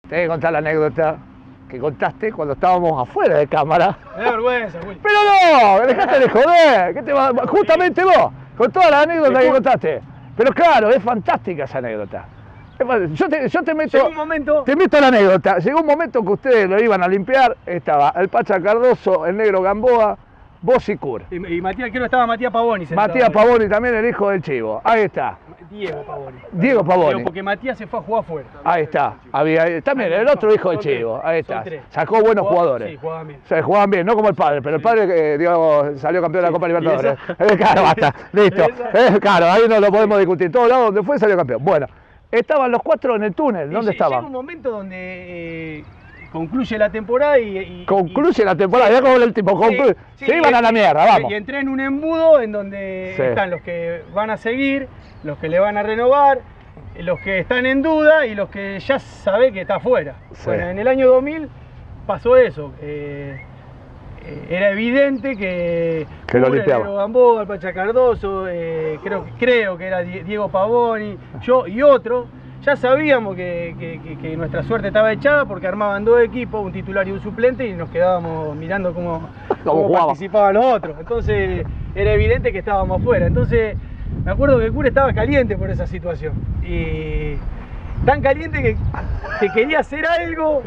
Tenés que contar la anécdota que contaste cuando estábamos afuera de cámara. Me da vergüenza, Willy. Pero no, dejate de joder. ¿Qué te va? Justamente vos, con toda la anécdota que contaste. Pero claro, es fantástica esa anécdota. Yo te meto. Llegó un momento. Te meto la anécdota. Llegó un momento que ustedes lo iban a limpiar. Estaba el Pacha Cardoso, el Negro Gamboa, vos y Cur. Y Matías, creo que estaba Matías Pavoni. Matías Pavoni también, el hijo del Chivo. Ahí está. Diego Pavoni. Diego Pavoni. Porque Matías se fue a jugar afuera. Ahí está. También el otro hijo del Chivo. Ahí está. Sacó buenos jugadores. Sí, jugaban bien. Se jugaban bien, no como el padre, pero el padre salió campeón de la Copa Libertadores. Claro, basta. Listo. Claro, ahí no lo podemos discutir. Todos lados donde fue salió campeón. Bueno, estaban los cuatro en el túnel. ¿Dónde estaban? Llega un momento donde concluye la temporada concluye la temporada, ya como el tipo concluye. Se iban a la mierda, vamos. Y entré en un embudo en donde están los que van a seguir, los que le van a renovar, los que están en duda y los que ya sabe que está afuera. Bueno, en el año 2000 pasó eso. Era evidente que lo limpiaba. El Negro Gamboa, el Pacha Cardoso, creo que era Diego Pavoni, yo y otro. Ya sabíamos que nuestra suerte estaba echada porque armaban dos equipos, un titular y un suplente, y nos quedábamos mirando cómo participaban los otros. Entonces era evidente que estábamos afuera. Entonces me acuerdo que Cure estaba caliente por esa situación. Y tan caliente que quería hacer algo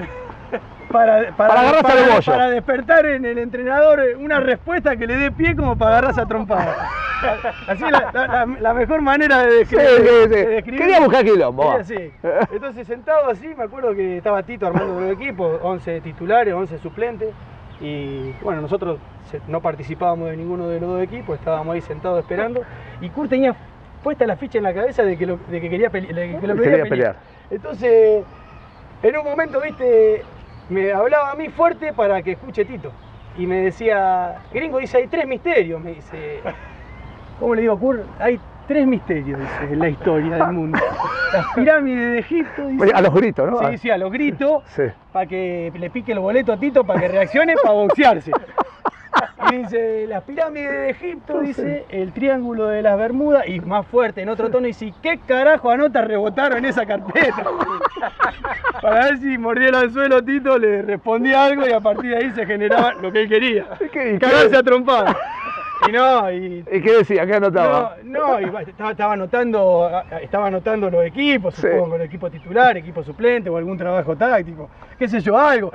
para despertar en el entrenador una respuesta que le dé pie como para agarrarse a trompada. Así la mejor manera de describir. Quería buscar quilombo. Sí. Entonces sentado así, me acuerdo que estaba Tito armando los equipos, 11 titulares, 11 suplentes. Y bueno, nosotros no participábamos de ninguno de los dos equipos, estábamos ahí sentados esperando. Y Kurt tenía puesta la ficha en la cabeza de que quería pelear. Entonces, en un momento, viste, me hablaba a mí fuerte para que escuche Tito. Y me decía, gringo, dice, hay 3 misterios. Me dice, ¿cómo le digo, Kurt? Hay 3 misterios, dice, en la historia del mundo. Las pirámides de Egipto, dice. A los gritos, ¿no? Sí, a los gritos, para que le pique el boleto a Tito, para que reaccione, para boxearse. Y dice, las pirámides de Egipto, dice, el triángulo de las Bermudas, y más fuerte, en otro tono, dice, ¿qué carajo anotas rebotaron en esa carpeta? Para ver si mordía el anzuelo, Tito le respondía algo y a partir de ahí se generaba lo que él quería. Cagarse a trompada. ¿Y qué decía? ¿Qué anotaba? Estaba anotando los equipos, supongo, el equipo titular, equipo suplente o algún trabajo táctico, qué sé yo, algo.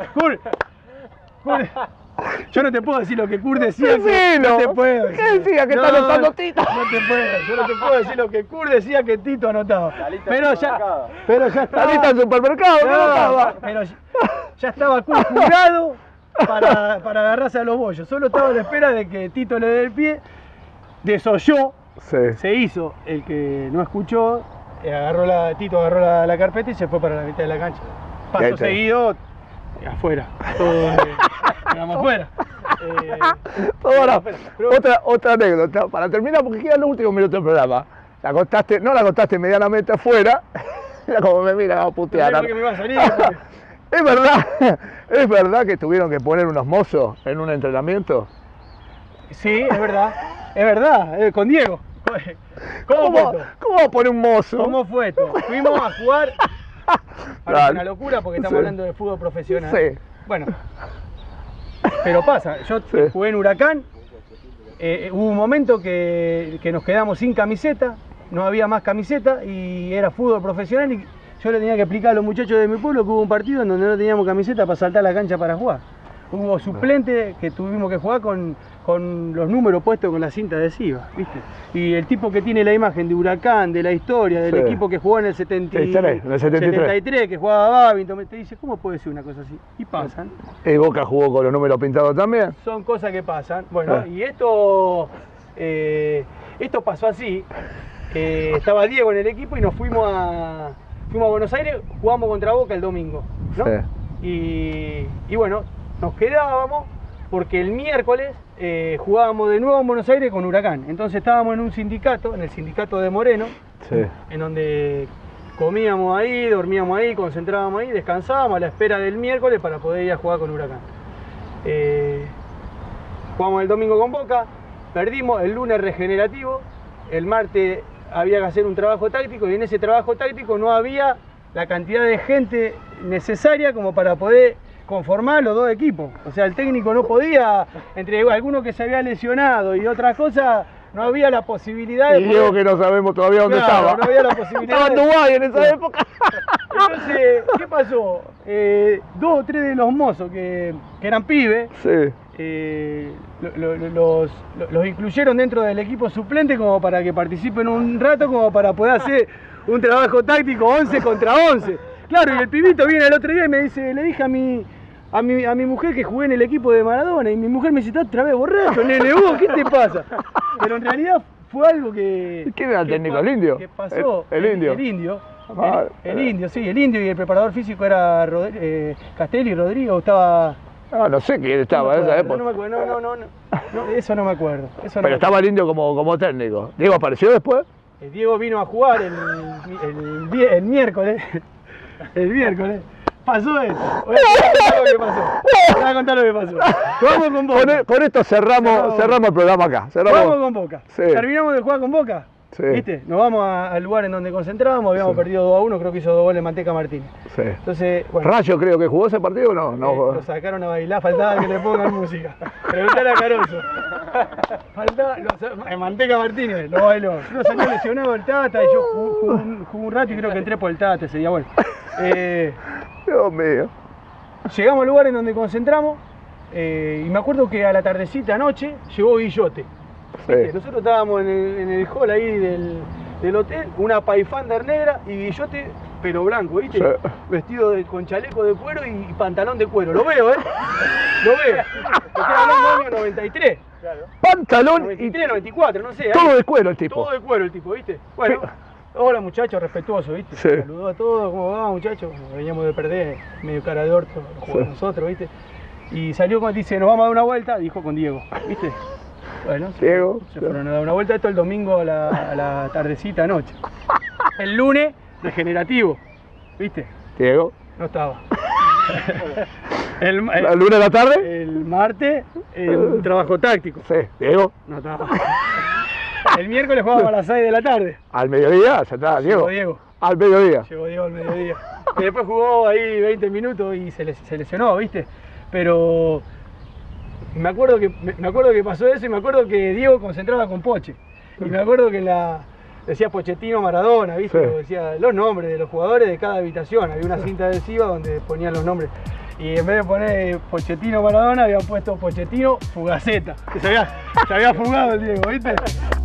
Yo no te puedo decir lo que Kurt decía. No te puedo decir. ¿Qué decía? ¿Que está anotando Tito? Yo no te puedo decir lo que Kurt decía que Tito anotaba. Pero ya estaba. La lista del supermercado, pero ya estaba Kurt jugado para agarrarse a los bollos. Solo estaba a la espera de que Tito le dé el pie. Desoyó. Se hizo el que no escuchó. Tito agarró la carpeta y se fue para la mitad de la cancha. Paso seguido. Afuera, todo digamos afuera. Otra anécdota, para terminar, porque quedan los últimos minutos del programa. No la contaste medianamente afuera. Mira cómo me mira a putear. No sé por qué me iba a salir, ¿Es verdad que tuvieron que poner unos mozos en un entrenamiento? Sí, es verdad, con Diego. ¿Cómo va a poner un mozo? ¿Cómo fue esto? Fuimos a jugar. Ahora es una locura porque estamos hablando de fútbol profesional. Bueno, pero pasa. Yo jugué en Huracán. Hubo un momento que nos quedamos sin camiseta, no había más camiseta y era fútbol profesional. Y yo le tenía que explicar a los muchachos de mi pueblo que hubo un partido en donde no teníamos camiseta para saltar la cancha para jugar. Hubo suplentes que tuvimos que jugar con los números puestos con la cinta adhesiva, ¿viste? Y el tipo que tiene la imagen de Huracán, de la historia, del equipo que jugó en el 73, que jugaba Babington, te dice, ¿cómo puede ser una cosa así? Y pasan. ¿Y Boca jugó con los números pintados también? Son cosas que pasan. Bueno, y esto pasó así. Estaba Diego en el equipo y nos fuimos a Buenos Aires, jugamos contra Boca el domingo, ¿no? Y bueno, nos quedábamos porque el miércoles jugábamos de nuevo en Buenos Aires con Huracán. Entonces estábamos en un sindicato, en el sindicato de Moreno, en donde comíamos ahí, dormíamos ahí, concentrábamos ahí, descansábamos a la espera del miércoles para poder ir a jugar con Huracán. Jugamos el domingo con Boca, perdimos, el lunes regenerativo, el martes había que hacer un trabajo táctico y en ese trabajo táctico no había la cantidad de gente necesaria como para poder conformar los dos equipos. O sea, el técnico no podía, entre algunos que se había lesionado y otras cosas, no había la posibilidad de... Y Diego que no sabemos todavía dónde estaba. No había la posibilidad. Estaba en Dubái en esa época. Entonces, ¿qué pasó? 2 o 3 de los mozos que eran pibes, sí. los incluyeron dentro del equipo suplente como para que participen un rato, como para poder hacer un trabajo táctico 11 contra 11. Claro, y el pibito viene el otro día y me dice, le dije a mi mujer que jugué en el equipo de Maradona, y mi mujer me dice, ¿estás otra vez borracho, nene? ¿Vos qué te pasa? Pero en realidad fue algo que... ¿Quién era el técnico? ¿El indio? ¿Qué pasó? El indio. El indio. El indio, sí, el indio, y el preparador físico era Castelli, Rodrigo, estaba... Ah, no sé quién estaba en esa época. No me acuerdo, no, eso no me acuerdo. Pero estaba el indio como técnico. ¿Diego apareció después? Diego vino a jugar el miércoles. El miércoles. Pasó esto. Voy a contar lo que pasó. Vamos con Boca. Con esto cerramos el programa acá. Vamos con Boca. Sí. Terminamos de jugar con Boca. Sí. ¿Viste? Nos vamos al lugar en donde concentrábamos, habíamos perdido 2-1, creo que hizo 2 goles Manteca Martínez. Sí. Entonces, bueno, Rayo creo que jugó ese partido, ¿o no? Lo sacaron a bailar, faltaba que le pongan música. Preguntale a Caruso. Faltaba, Manteca Martínez lo bailó. Yo salió lesionado el Tata y yo jugué un rato y creo que entré por el Tata ese día. Bueno, Dios mío. Llegamos al lugar en donde concentramos y me acuerdo que a la tardecita anoche llegó Guillote. Sí. Nosotros estábamos en el hall ahí del hotel, una Pathfinder negra y Guillote, pero blanco, ¿viste? Sí. Vestido con chaleco de cuero y pantalón de cuero. Lo veo, ¿eh? Lo veo. Estoy hablando del año 93. Claro. Pantalón 93, 94, no sé. Todo de cuero el tipo. Todo de cuero el tipo, ¿viste? Bueno, hola muchachos, respetuoso, ¿viste? Sí. Saludó a todos, ¿cómo va muchachos? Veníamos de perder, medio cara de orto, jugamos nosotros, ¿viste? Y salió cuando dice, nos vamos a dar una vuelta, dijo con Diego, ¿viste? Bueno, Diego, se fueron a dar una vuelta, esto el domingo a la tardecita noche. El lunes, regenerativo, ¿viste? Diego. No estaba. ¿El lunes a la tarde? El martes, el trabajo táctico. Sí, Diego. No estaba. El miércoles jugábamos a las 6 de la tarde. Al mediodía, ya está, Diego. Llegó Diego. Al mediodía. Llegó Diego al mediodía. Y después jugó ahí 20 minutos y se lesionó, ¿viste? Pero me acuerdo que pasó eso y me acuerdo que Diego concentraba con Poche. Y me acuerdo que decía Pochettino Maradona, ¿viste? Sí. Decía los nombres de los jugadores de cada habitación. Había una cinta adhesiva donde ponían los nombres. Y en vez de poner Pochettino Maradona, habían puesto Pochettino Fugaceta. Que se había fugado el Diego, ¿viste?